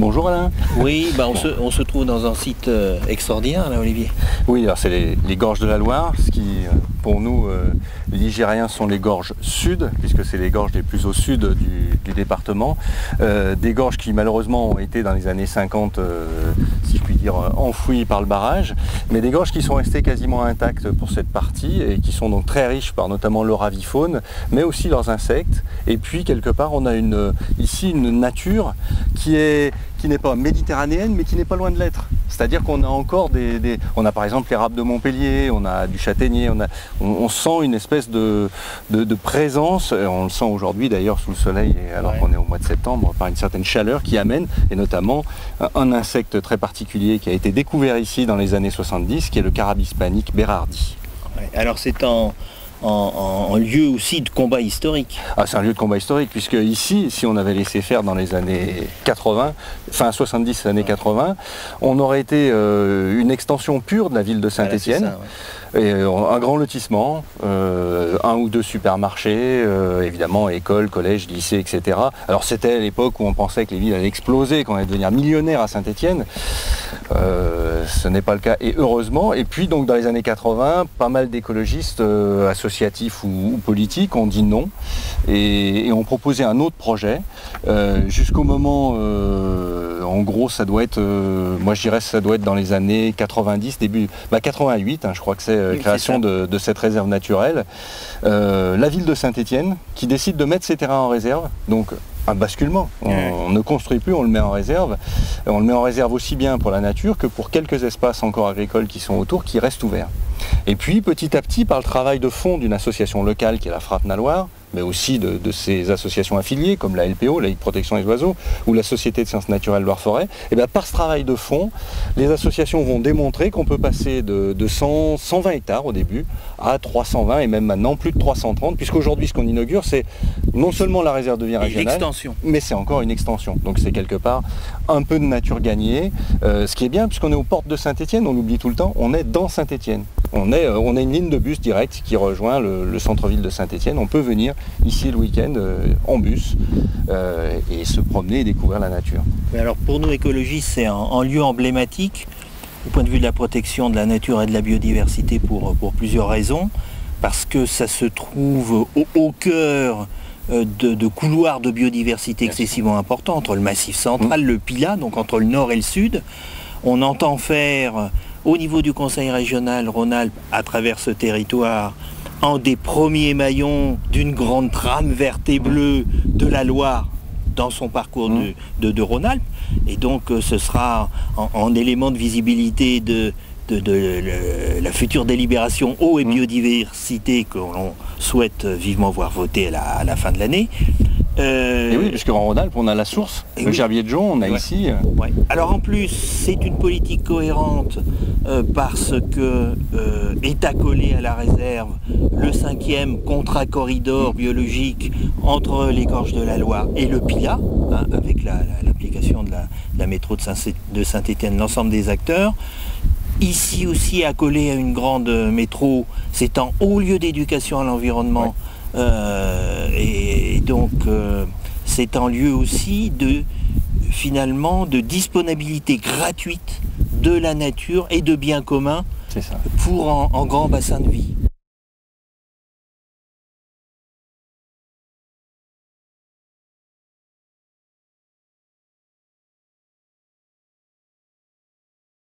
Bonjour Alain. Oui, on se trouve dans un site extraordinaire là, Olivier. Oui, alors c'est les gorges de la Loire, ce qui pour nous ligériens sont les gorges sud, puisque c'est les gorges les plus au sud du département. Des gorges qui malheureusement ont été dans les années 50, si je puis dire, enfouies par le barrage, mais des gorges qui sont restées quasiment intactes pour cette partie et qui sont donc très riches par notamment leur avifaune, mais aussi leurs insectes. Et puis quelque part on a ici une nature qui n'est pas méditerranéenne, mais qui n'est pas loin de l'être. C'est-à-dire qu'on a encore on a par exemple l'érable de Montpellier, on a du châtaignier, on sent une espèce de présence, on le sent aujourd'hui d'ailleurs sous le soleil, alors qu'on est au mois de septembre, par une certaine chaleur qui amène, et notamment un insecte très particulier qui a été découvert ici dans les années 70, qui est le Carabe hispanique bérardii. Ouais, alors c'est en lieu aussi de combat historique. Ah, c'est un lieu de combat historique, puisque ici, si on avait laissé faire dans les années 80, fin 70, années 80, on aurait été une extension pure de la ville de Saint-Étienne. Et un grand lotissement, un ou deux supermarchés, évidemment écoles, collèges, lycées, etc. Alors c'était l'époque où on pensait que les villes allaient exploser, qu'on allait devenir millionnaire à Saint-Étienne. Ce n'est pas le cas, et heureusement. Et puis donc dans les années 80, pas mal d'écologistes associatifs ou politiques ont dit non et ont proposé un autre projet jusqu'au moment, en gros ça doit être, moi je dirais ça doit être dans les années 90, début 88, je crois que c'est création de cette réserve naturelle. La ville de Saint-Étienne qui décide de mettre ses terrains en réserve, donc un basculement. On ne construit plus, on le met en réserve. On le met en réserve aussi bien pour la nature que pour quelques espaces encore agricoles qui sont autour, qui restent ouverts. Et puis petit à petit, par le travail de fond d'une association locale qui est la Frappe Naloire, mais aussi de ces associations affiliées comme la LPO, la Ligue Protection des Oiseaux, ou la Société de Sciences Naturelles Loire-Forêt, et bien par ce travail de fond, les associations vont démontrer qu'on peut passer de 120 hectares au début à 320 et même maintenant plus de 330, puisqu'aujourd'hui ce qu'on inaugure c'est non seulement la réserve de vie régionale, mais c'est encore une extension. Donc c'est quelque part un peu de nature gagnée, ce qui est bien puisqu'on est aux portes de Saint-Étienne, on l'oublie tout le temps, on est dans Saint-Étienne. On a une ligne de bus directe qui rejoint le centre-ville de Saint-Étienne. On peut venir ici le week-end en bus et se promener et découvrir la nature. Mais alors pour nous écologistes, c'est un lieu emblématique au point de vue de la protection de la nature et de la biodiversité pour plusieurs raisons. Parce que ça se trouve au cœur de couloirs de biodiversité excessivement importants entre le Massif central, le Pilat, donc entre le nord et le sud. On entend faire au niveau du Conseil régional Rhône-Alpes, à travers ce territoire, un des premiers maillons d'une grande trame verte et bleue de la Loire dans son parcours de Rhône-Alpes. Et donc ce sera en élément de visibilité de la future délibération eau et biodiversité que l'on souhaite vivement voir voter à la fin de l'année. Et oui, puisque en Rhône-Alpes, on a la source, le Gerbier de Jonc, on a ici... Alors en plus, c'est une politique cohérente parce que est accolé à la réserve le 5e contrat corridor biologique entre les gorges de la Loire et le Pilat, avec l'application de la métro de Saint-Étienne, l'ensemble des acteurs. Ici aussi accolé à une grande métro, c'est un haut lieu d'éducation à l'environnement. Et donc c'est un lieu aussi finalement de disponibilité gratuite de la nature et de biens communs pour un grand bassin de vie.